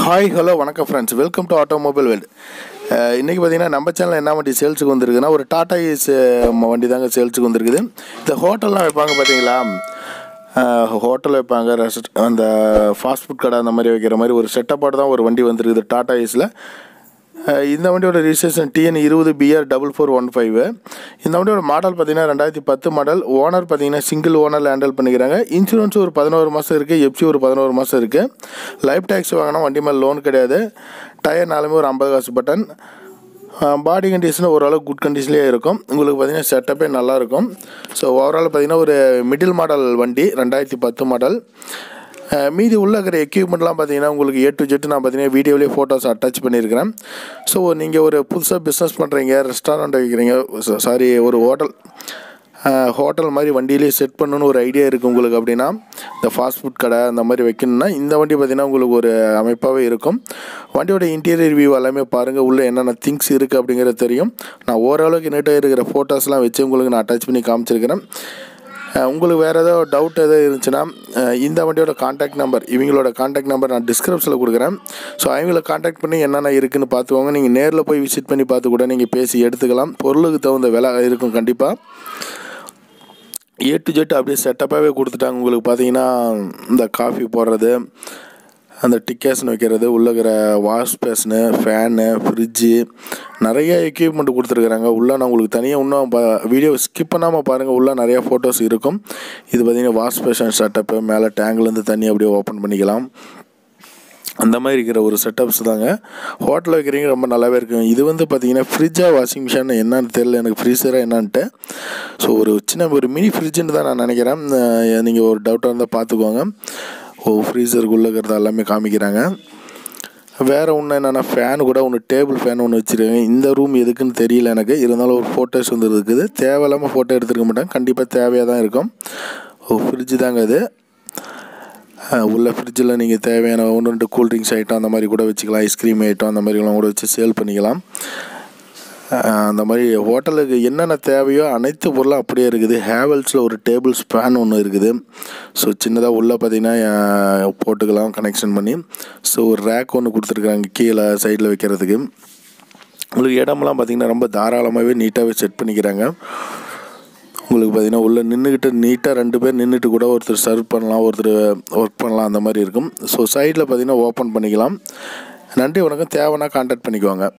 Hi hello வணக்கம் friends, welcome to automobile world. இன்றைக்கி பார்த்தீங்கன்னா நம்ம சேனலில் என்ன வண்டி சேல்ஸுக்கு வந்துருக்குன்னா ஒரு டாடா ஏஸ் வண்டி தாங்க சேல்ஸுக்கு வந்துருக்குது. இந்த ஹோட்டல்லாம் வைப்பாங்க பார்த்தீங்களா, ஹோட்டல் வைப்பாங்க, அந்த ஃபாஸ்ட் ஃபுட் கடை அந்த மாதிரி வைக்கிற மாதிரி ஒரு செட்டப்பாடு தான் ஒரு வண்டி வந்துருக்குது டாடா ஏஸில். இந்த வண்டியோட ரிஜிஸ்ட்ரேஷன் TN20BR4415. இந்த வண்டியோட மாடல் பார்த்தீங்கன்னா 2010 மாடல். ஓனர் பார்த்தீங்கன்னா சிங்கிள் ஓனரில் ஹேண்டில் பண்ணிக்கிறாங்க. இன்சூரன்ஸ் ஒரு 11 மாதம் இருக்குது, எஃப்சி ஒரு 11 மாதம் இருக்குது. லைஃப் டேக்ஸ் வாங்கினா வண்டி மேலே லோன் கிடையாது. டயர் நாலுமே ஒரு 50 காசு பட்டன். பாடி கண்டிஷன் ஓரளவு குட் கண்டிஷன்லேயே இருக்கும். உங்களுக்கு பார்த்தீங்கன்னா செட்டப்பே நல்லாயிருக்கும். ஸோ ஓவரால் பார்த்தீங்கன்னா ஒரு மிடில் மாடல் வண்டி 2010 மாடல். மீதி உள்ள இருக்கிற எக்யூப்மெண்ட்லாம் பார்த்தீங்கன்னா உங்களுக்கு A to Z நான் பார்த்தீங்கன்னா வீடியோலேயே ஃபோட்டோஸ் அட்டாச் பண்ணியிருக்கிறேன். ஸோ நீங்கள் ஒரு புதுசாக பிஸ்னஸ் பண்ணுறீங்க, ரெஸ்டாரண்ட் வைக்கிறீங்க, ஒரு ஹோட்டல் மாதிரி வண்டியிலே செட் பண்ணணுன்னு ஒரு ஐடியா இருக்குது உங்களுக்கு அப்படின்னா, இந்த ஃபாஸ்ட் ஃபுட் கடை அந்த மாதிரி வைக்கணுன்னா இந்த வண்டி பார்த்திங்கன்னா உங்களுக்கு ஒரு அமைப்பாகவே இருக்கும். வண்டியோட இன்டீரியர் வியூ எல்லாமே பாருங்கள், உள்ளே என்னென்ன திங்ஸ் இருக்குது அப்படிங்கிறது தெரியும். நான் ஓரளவுக்கு நீட்டாக இருக்கிற ஃபோட்டோஸ்லாம் வச்சு உங்களுக்கு நான் அட்டாச் பண்ணி காமிச்சிருக்கிறேன். உங்களுக்கு வேறு ஏதாவது டவுட் எதாவது இருந்துச்சுன்னா இந்த வண்டியோட காண்டாக்ட் நம்பர், இவங்களோட காண்டாக்ட் நம்பர் நான் டிஸ்கிரிப்ஷனில் கொடுக்குறேன். ஸோ அவங்கள காண்டாக்ட் பண்ணி என்னென்ன இருக்குதுன்னு பார்த்துக்கோங்க. நீங்கள் நேரில் போய் விசிட் பண்ணி பார்த்து கூட நீங்கள் பேசி எடுத்துக்கலாம். பொருளுக்கு தகுந்த விலை இருக்கும் கண்டிப்பாக. A to Z அப்படியே செட்டப்பாகவே கொடுத்துட்டாங்க. உங்களுக்கு பார்த்தீங்கன்னா இந்த காஃபி போடுறது, அந்த டிக்கேஷன் வைக்கிறது, உள்ளே வாஷ் பேஷனு, ஃபேனு, ஃப்ரிட்ஜு, நிறைய எக்யூப்மெண்ட் கொடுத்துருக்குறாங்க. உள்ளே நான் உங்களுக்கு தனியாக இன்னும் வீடியோ ஸ்கிப் பண்ணாமல் பாருங்கள், உள்ளே நிறையா ஃபோட்டோஸ் இருக்கும். இது பார்த்திங்கன்னா வாஷ் பேஷன் செட்டப்பு, மேலே டேங்க்லேருந்து தண்ணி அப்படியே ஓப்பன் பண்ணிக்கலாம். அந்த மாதிரி இருக்கிற ஒரு செட்டப்ஸ் தாங்க. ஹோட்டலில் வைக்கிறீங்க ரொம்ப நல்லாவே இருக்கும். இது வந்து பார்த்திங்கன்னா ஃப்ரிட்ஜாக வாஷிங் மிஷின் என்னன்னு தெரியல எனக்கு, ஃப்ரீசராக என்னான்ட்டு. ஸோ ஒரு மினி ஃப்ரிட்ஜுன்னு தான் நான் நினைக்கிறேன். நீங்கள் ஒரு டவுட்டாக இருந்தால் பார்த்துக்கோங்க. ஃப்ரீசருக்குள்ளே இருக்கிறது எல்லாமே காமிக்கிறாங்க. வேறு ஒன்று என்னென்னா ஃபேன் கூட ஒன்று, டேபிள் ஃபேன் ஒன்று வச்சுருக்காங்க. இந்த ரூம் எதுக்குன்னு தெரியல எனக்கு, இருந்தாலும் ஒரு ஃபோட்டோஸ் வந்து இருக்குது. தேவையில்லாமல் ஃபோட்டோ எடுத்துருக்க மாட்டாங்க, கண்டிப்பாக தேவையாக தான் இருக்கும். ஃப்ரிட்ஜு தாங்க அது. உள்ள ஃப்ரிட்ஜில் நீங்கள் தேவையான 1-2 கூல்ட்ரிங்க்ஸ் ஐட்டம் அந்த மாதிரி கூட வச்சுக்கலாம், ஐஸ்கிரீம் ஐட்டம் அந்த மாதிரிலாம் கூட வச்சு சேல் பண்ணிக்கலாம். அந்த மாதிரி ஹோட்டலுக்கு என்னென்ன தேவையோ அனைத்து பொருளும் அப்படியே இருக்குது. ஹேவல்ஸில் ஒரு டேபிள் ஸ்பேன் ஒன்று இருக்குது. ஸோ சின்னதாக உள்ளே பார்த்திங்கன்னா போட்டுக்கலாம் கனெக்ஷன் பண்ணி. ஸோ ஒரு ரேக் ஒன்று கொடுத்துருக்குறாங்க கீழே சைடில் வைக்கிறதுக்கு. உங்களுக்கு இடமெல்லாம் பார்த்திங்கன்னா ரொம்ப தாராளமாகவே நீட்டாகவே செட் பண்ணிக்கிறாங்க. உங்களுக்கு பார்த்திங்கன்னா உள்ளே நின்றுக்கிட்டு நீட்டாக 2 பேர் நின்றுட்டு கூட ஒருத்தர் சர்வ் பண்ணலாம், ஒருத்தர் ஒர்க் பண்ணலாம், அந்த மாதிரி இருக்கும். ஸோ சைடில் பார்த்திங்கன்னா ஓப்பன் பண்ணிக்கலாம். நன்றி, வணக்கம். தேவைன்னா கான்டாக்ட் பண்ணிக்குவாங்க.